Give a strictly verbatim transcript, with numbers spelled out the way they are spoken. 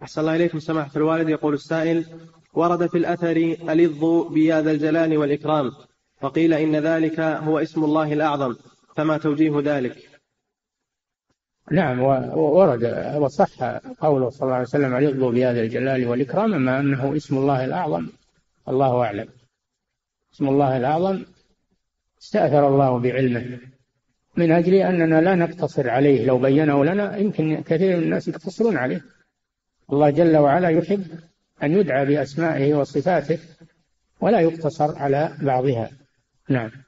أحسن الله إليكم سماحة الوالد. يقول السائل: ورد في الأثر ألظوا بيا ذا الجلال والإكرام، فقيل إن ذلك هو اسم الله الأعظم، فما توجيه ذلك؟ نعم، ورد وصح قوله صلى الله عليه وسلم: ألظوا بيا ذا الجلال والإكرام، أما أنه اسم الله الأعظم الله أعلم. اسم الله الأعظم استأثر الله بعلمه من أجل أننا لا نقتصر عليه، لو بينه لنا يمكن كثير من الناس يقتصرون عليه. الله جل وعلا يحب أن يدعى بأسمائه وصفاته ولا يقتصر على بعضها. نعم.